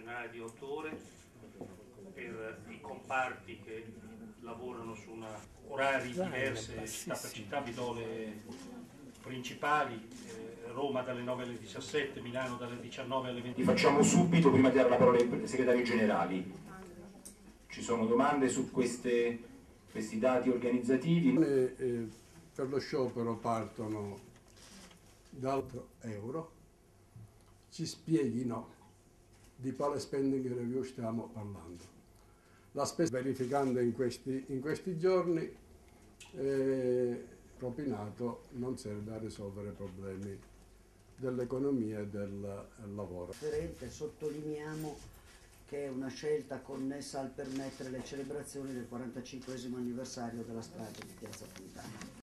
straordinaria di 8 ore per i comparti che lavorano su orari diverse, città per città. Vi do le principali: Roma dalle 9 alle 17, Milano dalle 19 alle 20. Facciamo subito, prima di dare la parola ai segretari generali. Ci sono domande su questi dati organizzativi? Per lo sciopero partono da euro. Ci spieghino di quale spending review stiamo parlando. La spesa verificando in questi giorni propinato non serve a risolvere problemi dell'economia e del lavoro. Sottolineiamo che è una scelta connessa al permettere le celebrazioni del 45° anniversario della strage di Piazza Fontana.